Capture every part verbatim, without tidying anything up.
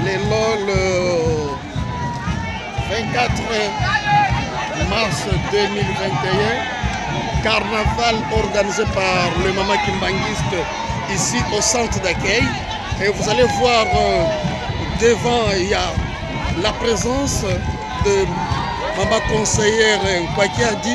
le vingt-quatre mars deux mille vingt et un, carnaval organisé par le Mama Kimbanguiste ici au centre d'accueil. Et vous allez voir euh, devant, il y a la présence de Mama conseillère Kwakiadi.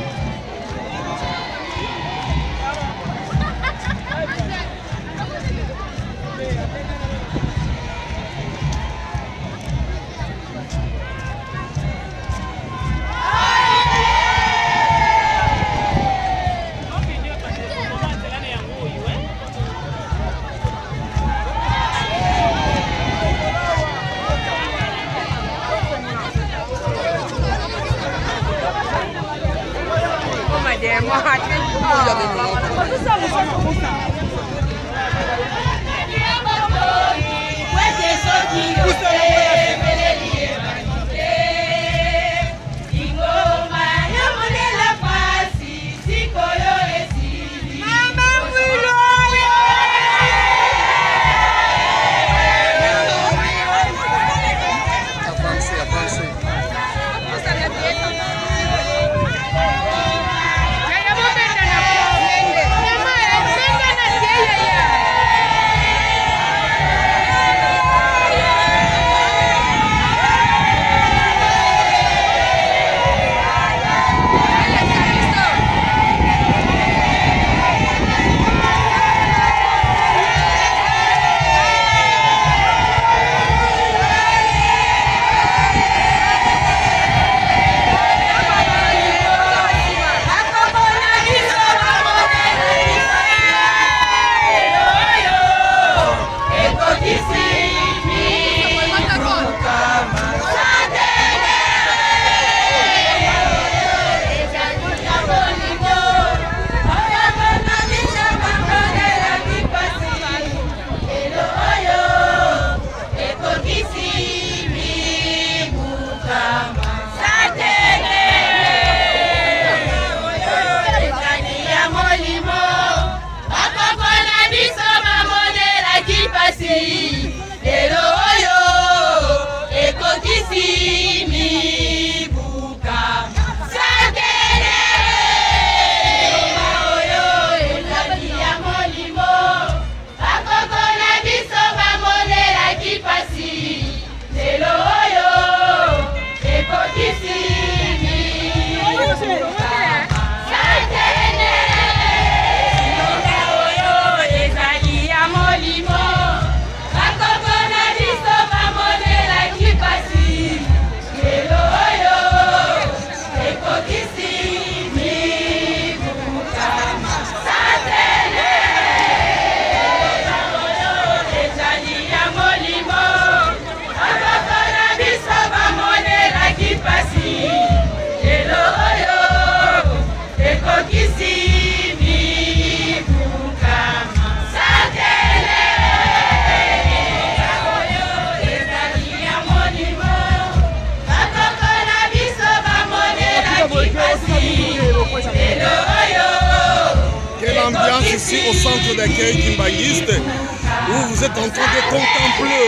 Ici au centre d'accueil Kimbanguiste, où vous êtes en train de contempler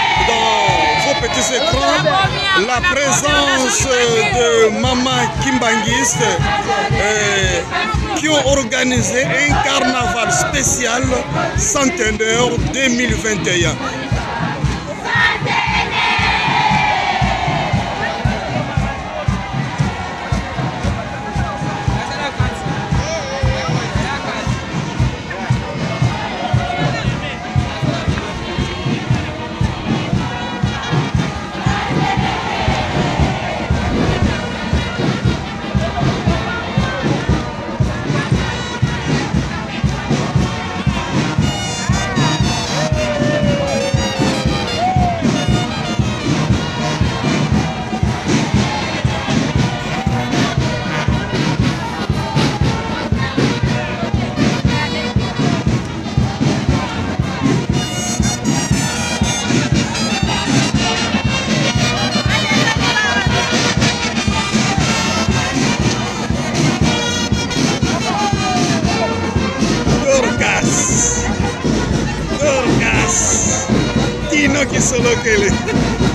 dans vos petits écrans la présence de Mama Kimbanguiste euh, qui ont organisé un carnaval spécial centenaire deux mille vingt et un. Yoki Solo Kele.